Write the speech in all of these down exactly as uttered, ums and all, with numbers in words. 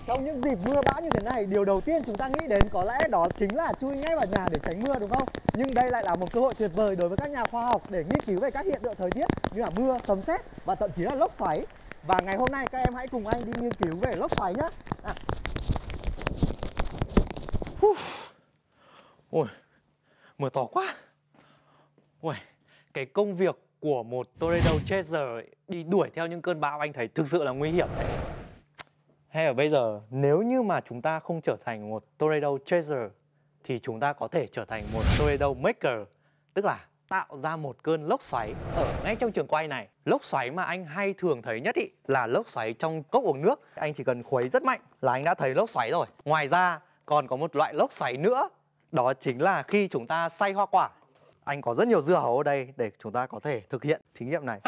Trong những dịp mưa bão như thế này, điều đầu tiên chúng ta nghĩ đến có lẽ đó chính là chui ngay vào nhà để tránh mưa, đúng không? Nhưng đây lại là một cơ hội tuyệt vời đối với các nhà khoa học để nghiên cứu về các hiện tượng thời tiết như là mưa, sấm sét và thậm chí là lốc xoáy. Và ngày hôm nay các em hãy cùng anh đi nghiên cứu về lốc xoáy nhé. À. Ôi, mưa to quá. Ôi, cái công việc của một Tornado Chaser đi đuổi theo những cơn bão anh thấy thực sự là nguy hiểm đấy. Hay là bây giờ nếu như mà chúng ta không trở thành một Tornado Chaser thì chúng ta có thể trở thành một Tornado Maker, tức là tạo ra một cơn lốc xoáy ở ngay trong trường quay này. Lốc xoáy mà anh hay thường thấy nhất ý là lốc xoáy trong cốc uống nước. Anh chỉ cần khuấy rất mạnh là anh đã thấy lốc xoáy rồi. Ngoài ra còn có một loại lốc xoáy nữa, đó chính là khi chúng ta xay hoa quả. Anh có rất nhiều dưa hấu ở đây để chúng ta có thể thực hiện thí nghiệm này.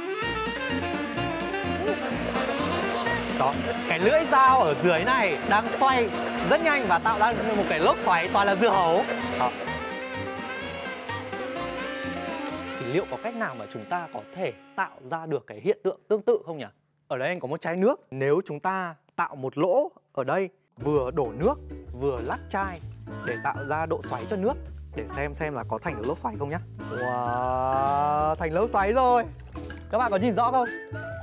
Đó, cái lưỡi dao ở dưới này đang xoay rất nhanh và tạo ra một cái lốc xoáy toàn là dưa hấu. Đó. Thì liệu có cách nào mà chúng ta có thể tạo ra được cái hiện tượng tương tự không nhỉ? Ở đây anh có một chai nước. Nếu chúng ta tạo một lỗ ở đây, vừa đổ nước vừa lắc chai để tạo ra độ xoáy cho nước, để xem xem là có thành được lốc xoáy không nhá. Wow, thành lốc xoáy rồi. Các bạn có nhìn rõ không?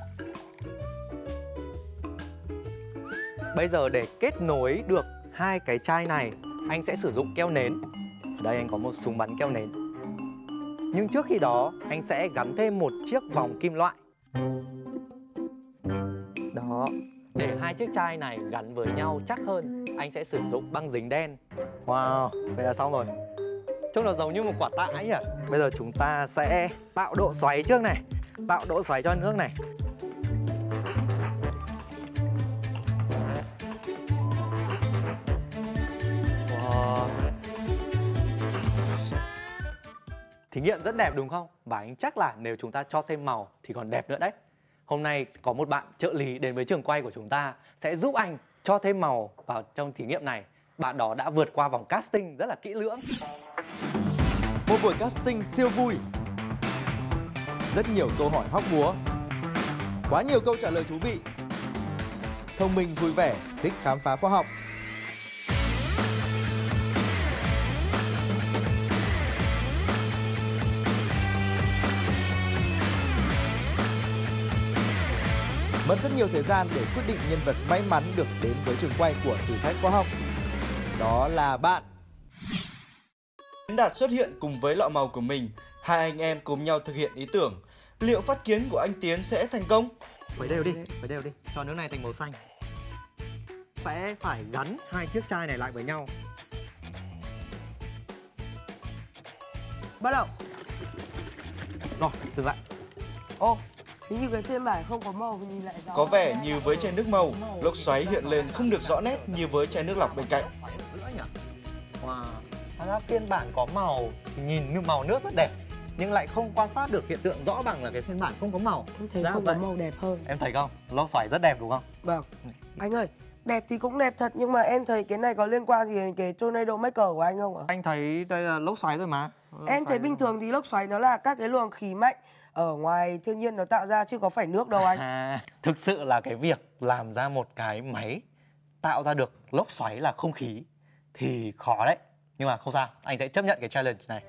Bây giờ để kết nối được hai cái chai này, anh sẽ sử dụng keo nến. Ở đây anh có một súng bắn keo nến. Nhưng trước khi đó, anh sẽ gắn thêm một chiếc vòng kim loại. Đó. Để hai chiếc chai này gắn với nhau chắc hơn, anh sẽ sử dụng băng dính đen. Wow, vậy là xong rồi. Trông nó giống như một quả tạ ấy nhỉ? Bây giờ chúng ta sẽ tạo độ xoáy trước này. Tạo độ xoáy cho nước này. Wow. Thí nghiệm rất đẹp đúng không? Và anh chắc là nếu chúng ta cho thêm màu thì còn đẹp nữa đấy. Hôm nay có một bạn trợ lý đến với trường quay của chúng ta sẽ giúp anh cho thêm màu vào trong thí nghiệm này. Bạn đó đã vượt qua vòng casting rất là kỹ lưỡng. Một buổi casting siêu vui. Rất nhiều câu hỏi hóc búa. Quá nhiều câu trả lời thú vị. Thông minh vui vẻ, thích khám phá khoa học. Mất rất nhiều thời gian để quyết định nhân vật may mắn được đến với trường quay của thử thách khoa học. Đó là bạn. Đạt xuất hiện cùng với lọ màu của mình. Hai anh em cùng nhau thực hiện ý tưởng. Liệu phát kiến của anh Tiến sẽ thành công? Khuấy đều đi, khuấy đều đi, cho nước này thành màu xanh. Sẽ phải gắn hai chiếc chai này lại với nhau. Bắt đầu. Rồi, dừng lại. Ô, hình như cái phiên bản không có màu nhìn lại rõ. Có vẻ như với chai nước màu, lốc xoáy hiện lên không được rõ nét như với chai nước lọc bên cạnh. Wow. Thật ra phiên bản có màu thì nhìn như màu nước rất đẹp, nhưng lại không quan sát được hiện tượng rõ bằng là cái phiên bản không có màu. Em thấy Dạ không vậy. có màu đẹp hơn. Em thấy không? Lốc xoáy rất đẹp đúng không? Vâng. Anh ơi, đẹp thì cũng đẹp thật, nhưng mà em thấy cái này có liên quan gì đến cái Tornado Maker của anh không ạ? Anh thấy đây là lốc xoáy rồi mà. Lốc Em thấy xoáy... bình thường thì lốc xoáy nó là các cái luồng khí mạnh ở ngoài thiên nhiên nó tạo ra chứ có phải nước đâu anh. À, thực sự là cái việc làm ra một cái máy tạo ra được lốc xoáy là không khí thì khó đấy. Nhưng mà không sao, anh sẽ chấp nhận cái challenge này.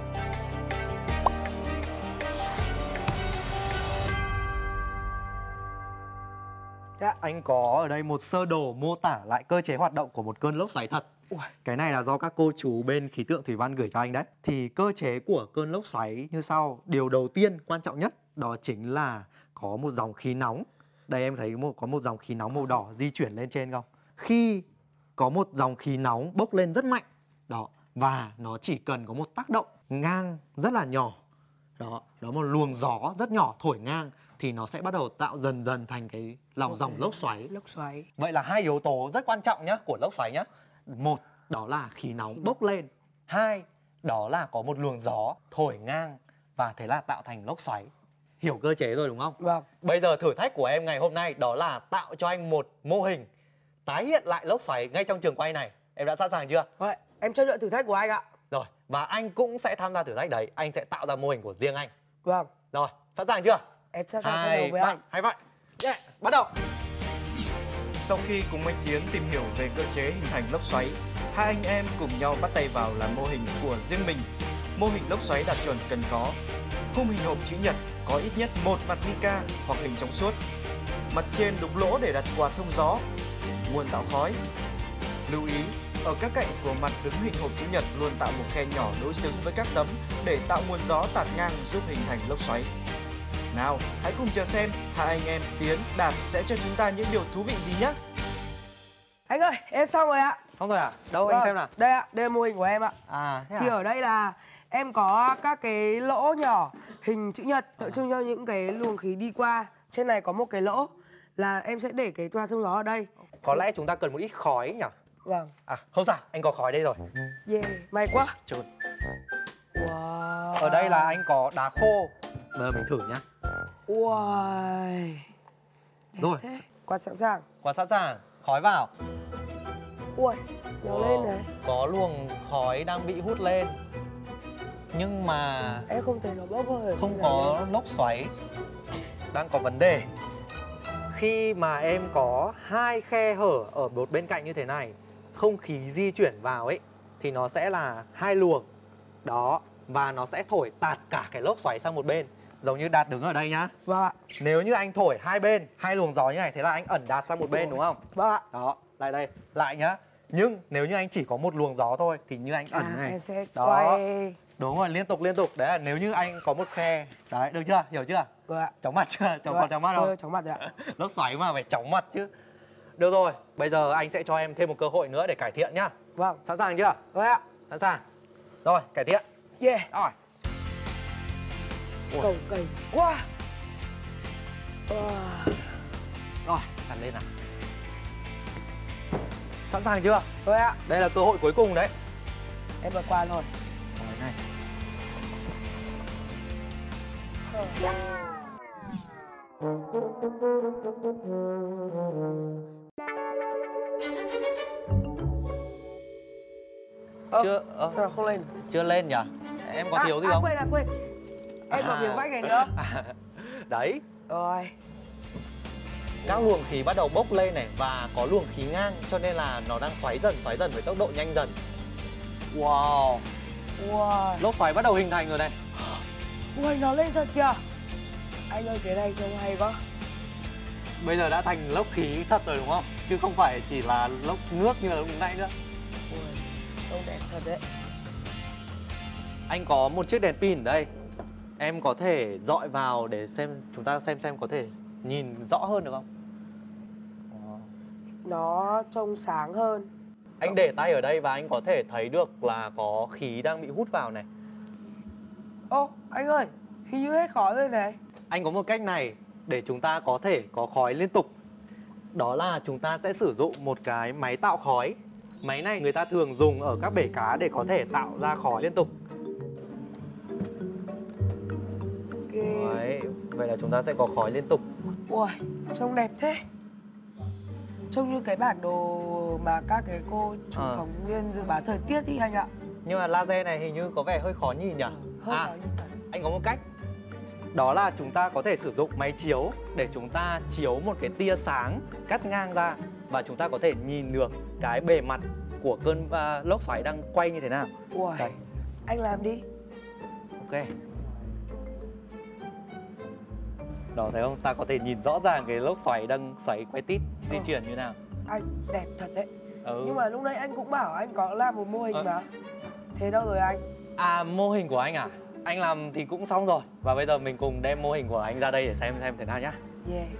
Dạ. Anh có ở đây một sơ đồ mô tả lại cơ chế hoạt động của một cơn lốc xoáy thật. Ui, cái này là do các cô chú bên khí tượng thủy văn gửi cho anh đấy. Thì cơ chế của cơn lốc xoáy như sau. Điều đầu tiên quan trọng nhất đó chính là có một dòng khí nóng. Đây em thấy một, có một dòng khí nóng màu đỏ di chuyển lên trên không? Khi có một dòng khí nóng bốc lên rất mạnh đó, và nó chỉ cần có một tác động ngang rất là nhỏ đó, đó một luồng gió rất nhỏ thổi ngang thì nó sẽ bắt đầu tạo dần dần thành cái lòng dòng lốc xoáy. Lốc xoáy. Vậy là hai yếu tố rất quan trọng nhá của lốc xoáy nhá. Một, đó là khí nóng bốc lên. Hai, đó là có một luồng gió thổi ngang và thế là tạo thành lốc xoáy. Hiểu cơ chế rồi đúng không? Vâng. Bây giờ thử thách của em ngày hôm nay đó là tạo cho anh một mô hình tái hiện lại lốc xoáy ngay trong trường quay này. Em đã sẵn sàng chưa? Vậy, em chấp nhận thử thách của anh ạ. Rồi, và anh cũng sẽ tham gia thử thách đấy. Anh sẽ tạo ra mô hình của riêng anh. Vâng. Rồi, sẵn sàng chưa? Em sẵn sàng bắt đầu với anh. Hai vậy. Yeah, bắt đầu. Sau khi cùng anh Tiến tìm hiểu về cơ chế hình thành lốc xoáy, hai anh em cùng nhau bắt tay vào làm mô hình của riêng mình. Mô hình lốc xoáy đạt chuẩn cần có khung hình hộp chữ nhật, có ít nhất một mặt mica hoặc hình trong suốt. Mặt trên đục lỗ để đặt quạt thông gió, nguồn tạo khói. Lưu ý, ở các cạnh của mặt đứng hình hộp chữ nhật luôn tạo một khe nhỏ đối xứng với các tấm để tạo nguồn gió tạt ngang giúp hình thành lốc xoáy. Nào, hãy cùng chờ xem hai anh em Tiến, Đạt sẽ cho chúng ta những điều thú vị gì nhé. Anh ơi, em xong rồi ạ. Xong rồi à? Đâu Vâng, anh xem nào. đây ạ, đây là mô hình của em ạ. À, thế Thì à? ở đây là em có các cái lỗ nhỏ hình chữ nhật tượng trưng cho những cái luồng khí đi qua. Trên này có một cái lỗ là em sẽ để cái toa thông gió ở đây. Có lẽ chúng ta cần một ít khói nhỉ? Vâng. À, không sao, anh có khói đây rồi. Yeah, may quá. Trời. Wow. Ở đây là anh có đá khô. Bây giờ mình thử nhá. Wow. Đẹp Rồi. thế. Quạt sẵn sàng. Quạt sẵn sàng, khói vào. Ui, nó Wow. lên này. Có luồng khói đang bị hút lên. Nhưng mà Em không thấy nó bốc hơi ở không trên có này. lốc xoáy. Đang có vấn đề. Khi mà em có hai khe hở ở một bên cạnh như thế này, không khí di chuyển vào ấy thì nó sẽ là hai luồng. Đó, và nó sẽ thổi tạt cả cái lốc xoáy sang một bên. Giống như Đạt đứng ở đây nhá. Vâng ạ. Nếu như anh thổi hai bên, hai luồng gió như này, thế là anh ẩn Đạt sang một bên đúng không? Vâng ạ. Đó, lại đây, lại nhá. Nhưng nếu như anh chỉ có một luồng gió thôi thì như anh ẩn À, này. em sẽ Đó. quay. Đúng rồi, liên tục liên tục. Đấy là nếu như anh có một khe. Đấy, được chưa? Hiểu chưa? Vâng ạ. Chóng mặt chưa? Chóng Vâng còn ạ. chóng mặt Vâng, không? chóng mặt rồi ạ. Lốc xoáy mà phải chóng mặt chứ. Được rồi, bây giờ anh sẽ cho em thêm một cơ hội nữa để cải thiện nhá. Vâng. Sẵn sàng chưa? Vâng ạ. Sẵn sàng. Rồi, cải thiện. Yeah. Rồi. Ui. Cồng kềnh quá. Wow. Rồi, đặt lên nào. Sẵn sàng chưa? Vâng ạ. Đây là cơ hội cuối cùng đấy. Em bật qua rồi. Rồi này. Ơ, Chưa ơ, sao nó không lên? chưa lên nhỉ? Em có à, thiếu gì à, không? quên à quên. Em còn À. miếng vách này nữa. À, đấy, Rồi. các luồng khí bắt đầu bốc lên này và có luồng khí ngang cho nên là nó đang xoáy dần xoáy dần với tốc độ nhanh dần. Wow, Wow. lốc xoáy bắt đầu hình thành rồi này. Ui, nó lên thật kìa. Anh ơi, cái này trông hay quá. Bây giờ đã thành lốc khí thật rồi đúng không? Chứ không phải chỉ là lốc nước như là lúc nãy nữa. Ui, trông đẹp thật đấy. Anh có một chiếc đèn pin ở đây. Em có thể dọi vào để xem, chúng ta xem xem có thể nhìn rõ hơn được không? Wow. Nó trông sáng hơn. Anh để tay ở đây và anh có thể thấy được là có khí đang bị hút vào này. Ô, anh ơi, hình như hết khói rồi này. Anh có một cách này để chúng ta có thể có khói liên tục. Đó là chúng ta sẽ sử dụng một cái máy tạo khói. Máy này người ta thường dùng ở các bể cá để có thể tạo ra khói liên tục. Ok. Đấy, vậy là chúng ta sẽ có khói liên tục. Ui, trông đẹp thế. Trông như cái bản đồ mà các cái cô chủ Ờ. phóng viên dự báo thời tiết ý anh ạ. Nhưng mà laser này hình như có vẻ hơi khó nhìn nhỉ? Hơi À, khó nhìn thật. anh có một cách. Đó là chúng ta có thể sử dụng máy chiếu để chúng ta chiếu một cái tia sáng cắt ngang ra và chúng ta có thể nhìn được cái bề mặt của cơn uh, lốc xoáy đang quay như thế nào. Ui, Đây. anh làm đi. Ok. Đó, thấy không? Ta có thể nhìn rõ ràng cái lốc xoáy đang xoáy quay tít di Ờ. chuyển như nào. Anh đẹp thật đấy. Ừ. Nhưng mà lúc nãy anh cũng bảo anh có làm một mô hình Ờ. mà. Thế đâu rồi anh? À, mô hình của anh à? Anh làm thì cũng xong rồi. Và bây giờ mình cùng đem mô hình của anh ra đây để xem xem thế nào nhá. Yeah.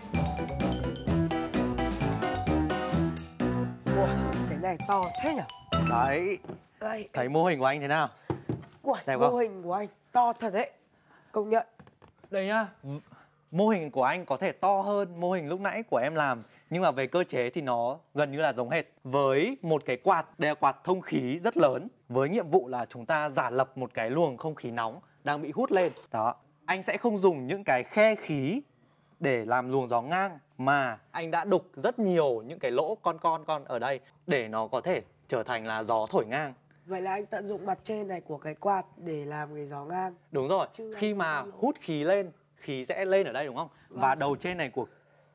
Ui, cái này to thế nhỉ? Đấy, Đây, thấy mô hình của anh thế nào? ui, đẹp mô không? hình của anh to thật đấy. Công nhận. Đây nhá. Mô hình của anh có thể to hơn mô hình lúc nãy của em làm, nhưng mà về cơ chế thì nó gần như là giống hệt. Với một cái quạt, đây là quạt thông khí rất lớn, với nhiệm vụ là chúng ta giả lập một cái luồng không khí nóng đang bị hút lên. Đó, anh sẽ không dùng những cái khe khí để làm luồng gió ngang, mà anh đã đục rất nhiều những cái lỗ con con con ở đây để nó có thể trở thành là gió thổi ngang. Vậy là anh tận dụng mặt trên này của cái quạt để làm cái gió ngang. Đúng rồi, Chứ khi anh mà không lỗ. hút khí lên, khí sẽ lên ở đây đúng không? Và Vâng. đầu trên này của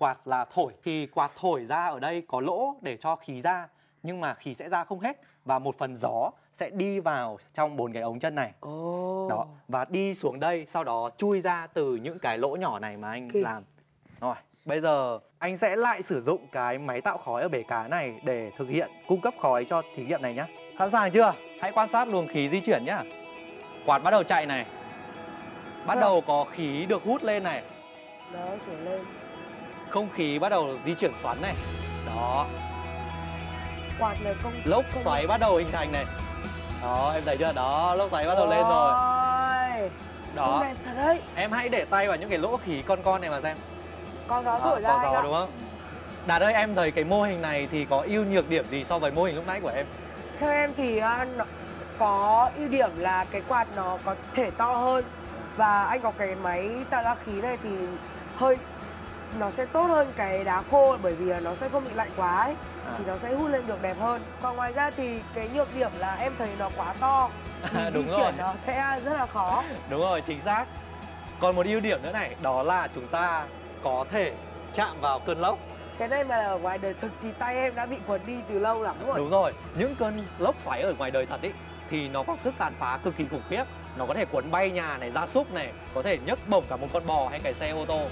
quạt là thổi, thì quạt thổi ra ở đây có lỗ để cho khí ra, nhưng mà khí sẽ ra không hết và một phần gió sẽ đi vào trong bốn cái ống chân này. Ồ. Đó, và đi xuống đây, sau đó chui ra từ những cái lỗ nhỏ này mà anh Kì. làm. Rồi, bây giờ anh sẽ lại sử dụng cái máy tạo khói ở bể cá này để thực hiện cung cấp khói cho thí nghiệm này nhá. Sẵn sàng chưa? Hãy quan sát luồng khí di chuyển nhá. Quạt bắt đầu chạy này. Bắt Được. đầu có khí được hút lên này. Đó, chuyển lên. Không khí bắt đầu di chuyển xoắn này. Đó, Quạt này công lốc công- xoáy bắt đầu hình thành này. Đó, em thấy chưa? Đó, lốc xoáy bắt đầu lên rồi. Ôi, trông Đó, đẹp thật đấy. em hãy để tay vào những cái lỗ khí con con này mà xem. Có gió Đó, thổi ra có anh gió ạ. đúng không? Đạt ơi, em thấy cái mô hình này thì có ưu nhược điểm gì so với mô hình lúc nãy của em? Theo em thì à, nó có ưu điểm là cái quạt nó có thể to hơn. Và anh có cái máy tạo ra khí này thì hơi nó sẽ tốt hơn cái đá khô, bởi vì là nó sẽ không bị lạnh quá ấy. À. Thì nó sẽ hút lên được đẹp hơn. Còn ngoài ra thì cái nhược điểm là em thấy nó quá to thì À, di đúng chuyển rồi. nó sẽ rất là khó. Đúng rồi, chính xác. Còn một ưu điểm nữa này, đó là chúng ta có thể chạm vào cơn lốc. Cái này mà ở ngoài đời thực thì tay em đã bị quật đi từ lâu lắm rồi. Đúng rồi, những cơn lốc xoáy ở ngoài đời thật ý thì nó có sức tàn phá cực kỳ khủng khiếp. Nó có thể cuốn bay nhà này, gia súc này, có thể nhấc bổng cả một con bò hay cái xe ô tô.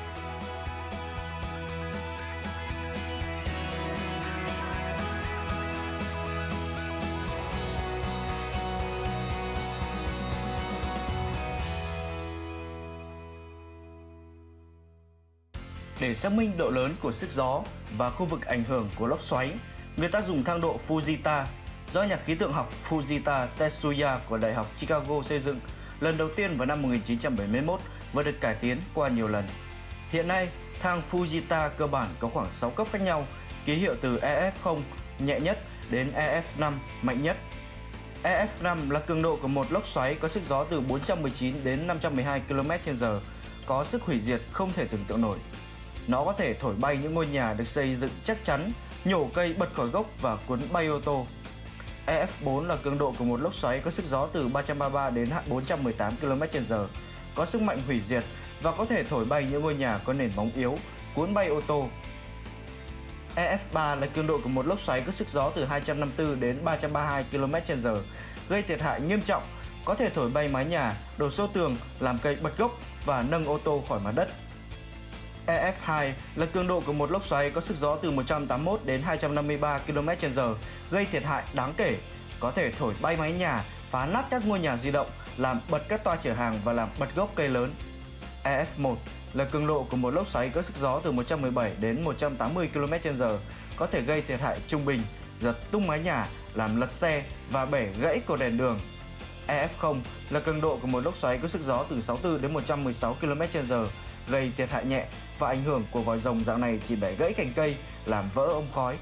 Để xác minh độ lớn của sức gió và khu vực ảnh hưởng của lốc xoáy, người ta dùng thang độ Fujita do nhà khí tượng học Fujita Tetsuya của Đại học Chicago xây dựng lần đầu tiên vào năm một nghìn chín trăm bảy mươi mốt và được cải tiến qua nhiều lần. Hiện nay, thang Fujita cơ bản có khoảng sáu cấp khác nhau, ký hiệu từ E F không nhẹ nhất đến E F năm mạnh nhất. E F năm là cường độ của một lốc xoáy có sức gió từ bốn trăm mười chín đến năm trăm mười hai ki lô mét trên giờ, có sức hủy diệt không thể tưởng tượng nổi. Nó có thể thổi bay những ngôi nhà được xây dựng chắc chắn, nhổ cây bật khỏi gốc và cuốn bay ô tô. E F bốn là cường độ của một lốc xoáy có sức gió từ ba trăm ba mươi ba đến bốn trăm mười tám ki lô mét trên giờ, có sức mạnh hủy diệt và có thể thổi bay những ngôi nhà có nền móng yếu, cuốn bay ô tô. E F ba là cường độ của một lốc xoáy có sức gió từ hai trăm năm mươi tư đến ba trăm ba mươi hai ki lô mét trên giờ, gây thiệt hại nghiêm trọng, có thể thổi bay mái nhà, đổ xô tường, làm cây bật gốc và nâng ô tô khỏi mặt đất. E F hai là cường độ của một lốc xoáy có sức gió từ một trăm tám mươi mốt đến hai trăm năm mươi ba ki lô mét trên giờ, gây thiệt hại đáng kể, có thể thổi bay mái nhà, phá nát các ngôi nhà di động, làm bật các toa chở hàng và làm bật gốc cây lớn. E F một là cường độ của một lốc xoáy có sức gió từ một trăm mười bảy đến một trăm tám mươi ki lô mét trên giờ, có thể gây thiệt hại trung bình, giật tung mái nhà, làm lật xe và bẻ gãy cột đèn đường. E F không là cường độ của một lốc xoáy có sức gió từ sáu mươi tư đến một trăm mười sáu ki lô mét trên giờ, gây thiệt hại nhẹ và ảnh hưởng của vòi rồng dạng này chỉ bẻ gãy cành cây, làm vỡ ống khói.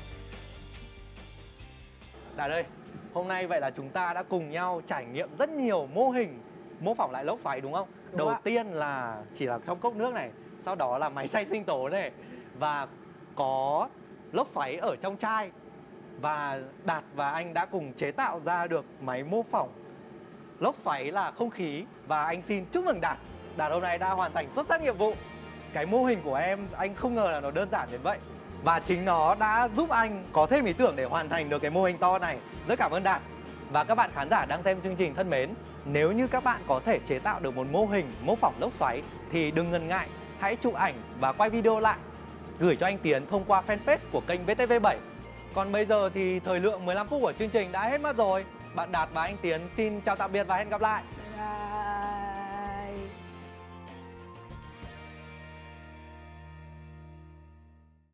Đạt ơi, hôm nay vậy là chúng ta đã cùng nhau trải nghiệm rất nhiều mô hình mô phỏng lại lốc xoáy đúng không? Đúng Đầu ạ. tiên là chỉ là trong cốc nước này, sau đó là máy xay sinh tố này, và có lốc xoáy ở trong chai. Và Đạt và anh đã cùng chế tạo ra được máy mô phỏng lốc xoáy là không khí. Và anh xin chúc mừng Đạt. Đạt hôm nay đã hoàn thành xuất sắc nhiệm vụ. Cái mô hình của em anh không ngờ là nó đơn giản đến vậy. Và chính nó đã giúp anh có thêm ý tưởng để hoàn thành được cái mô hình to này. Rất cảm ơn Đạt. Và các bạn khán giả đang xem chương trình thân mến, nếu như các bạn có thể chế tạo được một mô hình mô phỏng lốc xoáy thì đừng ngần ngại, hãy chụp ảnh và quay video lại, gửi cho anh Tiến thông qua fanpage của kênh V T V bảy. Còn bây giờ thì thời lượng mười lăm phút của chương trình đã hết mất rồi. Bạn Đạt và anh Tiến xin chào tạm biệt và hẹn gặp lại. Bye bye.